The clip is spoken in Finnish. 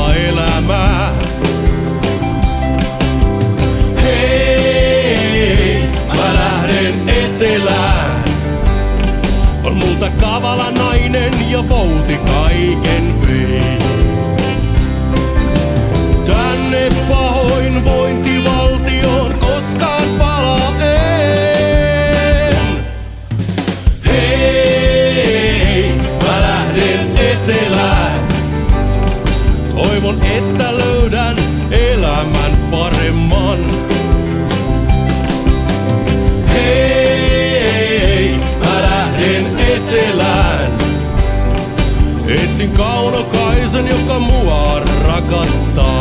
parempaa elämää. Hei, mä lähden etelään. On multa kavala nainen ja vouti kaiken vei. Tänne pahoinvointivaltioon koskaan palaa en. Hei, mä lähden etelään. Toivon, että löydän elämän paremman. Hei, mä lähden etelään. Etsin kaunokaisen, joka mua rakastaa.